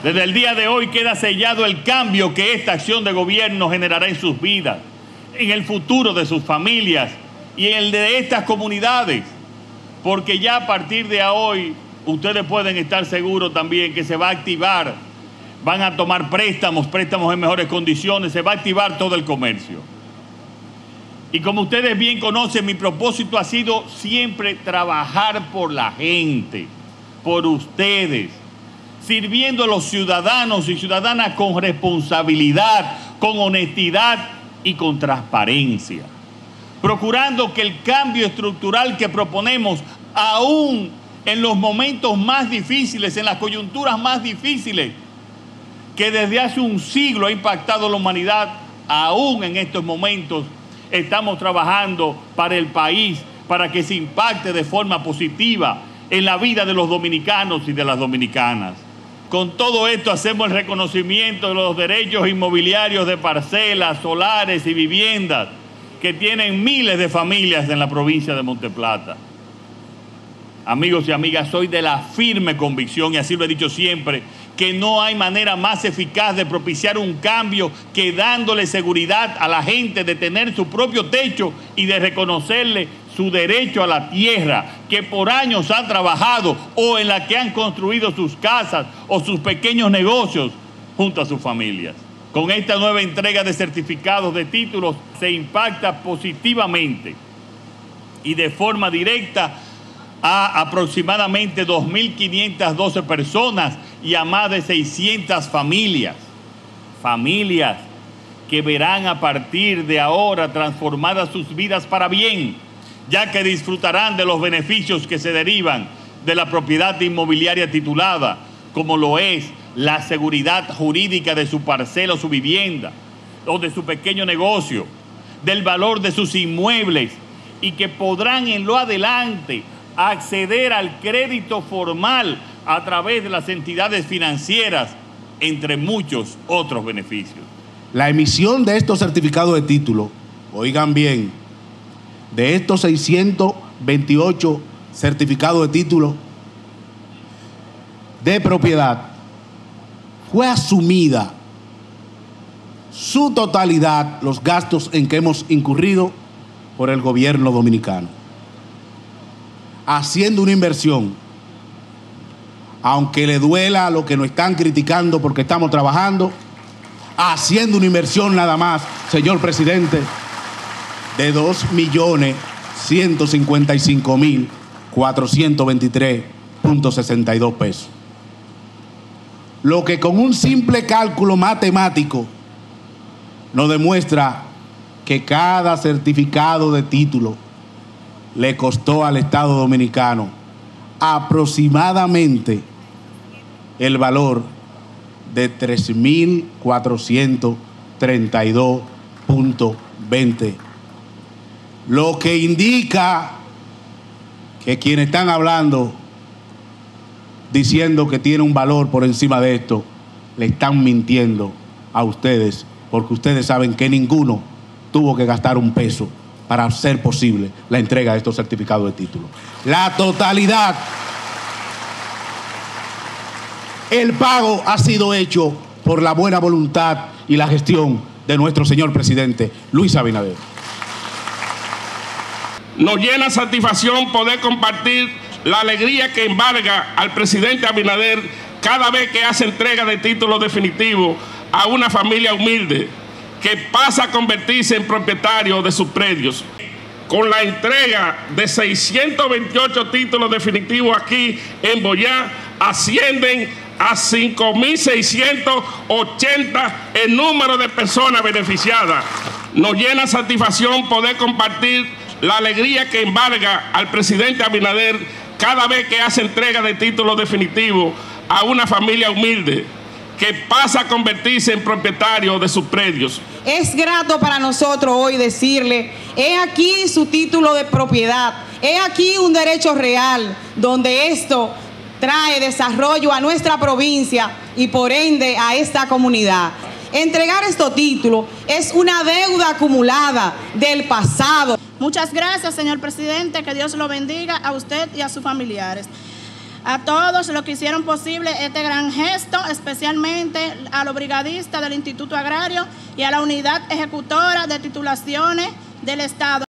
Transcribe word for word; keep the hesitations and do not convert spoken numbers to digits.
Desde el día de hoy queda sellado el cambio que esta acción de gobierno generará en sus vidas, en el futuro de sus familias y en el de estas comunidades, porque ya a partir de hoy ustedes pueden estar seguros también que se va a activar, van a tomar préstamos, préstamos en mejores condiciones, se va a activar todo el comercio. Y como ustedes bien conocen, mi propósito ha sido siempre trabajar por la gente, por ustedes, sirviendo a los ciudadanos y ciudadanas con responsabilidad, con honestidad y con transparencia, procurando que el cambio estructural que proponemos, aún en los momentos más difíciles, en las coyunturas más difíciles, que desde hace un siglo ha impactado a la humanidad, aún en estos momentos estamos trabajando para el país, para que se impacte de forma positiva en la vida de los dominicanos y de las dominicanas. Con todo esto hacemos el reconocimiento de los derechos inmobiliarios de parcelas, solares y viviendas que tienen miles de familias en la provincia de Monteplata. Amigos y amigas, soy de la firme convicción, y así lo he dicho siempre, que no hay manera más eficaz de propiciar un cambio que dándole seguridad a la gente de tener su propio techo y de reconocerle su derecho a la tierra que por años han trabajado o en la que han construido sus casas o sus pequeños negocios junto a sus familias. Con esta nueva entrega de certificados de títulos se impacta positivamente y de forma directa a aproximadamente dos mil quinientas doce personas y a más de seiscientas familias. Familias que verán a partir de ahora transformadas sus vidas para bien, ya que disfrutarán de los beneficios que se derivan de la propiedad inmobiliaria titulada, como lo es la seguridad jurídica de su parcela o su vivienda, o de su pequeño negocio, del valor de sus inmuebles, y que podrán en lo adelante acceder al crédito formal a través de las entidades financieras, entre muchos otros beneficios. La emisión de estos certificados de título, oigan bien, de estos seiscientos veintiocho certificados de título de propiedad, fue asumida su totalidad, los gastos en que hemos incurrido por el gobierno dominicano, haciendo una inversión, aunque le duela a los que nos están criticando porque estamos trabajando, haciendo una inversión nada más, señor presidente, de dos millones ciento cincuenta y cinco mil cuatrocientos veintitrés punto sesenta y dos pesos. Lo que con un simple cálculo matemático nos demuestra que cada certificado de título le costó al Estado Dominicano aproximadamente el valor de tres mil cuatrocientos treinta y dos punto veinte, lo que indica que quienes están hablando diciendo que tiene un valor por encima de esto, le están mintiendo a ustedes, porque ustedes saben que ninguno tuvo que gastar un peso para hacer posible la entrega de estos certificados de título. La totalidad, el pago ha sido hecho por la buena voluntad y la gestión de nuestro señor presidente Luis Abinader. Nos llena satisfacción poder compartir la alegría que embarga al presidente Abinader cada vez que hace entrega de títulos definitivos a una familia humilde que pasa a convertirse en propietario de sus predios. Con la entrega de seiscientos veintiocho títulos definitivos aquí en Boyá, ascienden a cinco mil seiscientos ochenta el número de personas beneficiadas. Nos llena satisfacción poder compartir la alegría que embarga al presidente Abinader cada vez que hace entrega de títulos definitivos a una familia humilde que pasa a convertirse en propietario de sus predios. Es grato para nosotros hoy decirle, he aquí su título de propiedad, he aquí un derecho real, donde esto trae desarrollo a nuestra provincia y por ende a esta comunidad. Entregar estos títulos es una deuda acumulada del pasado. Muchas gracias, señor presidente, que Dios lo bendiga a usted y a sus familiares. a todos los que hicieron posible este gran gesto, especialmente a los brigadistas del Instituto Agrario y a la unidad ejecutora de titulaciones del Estado.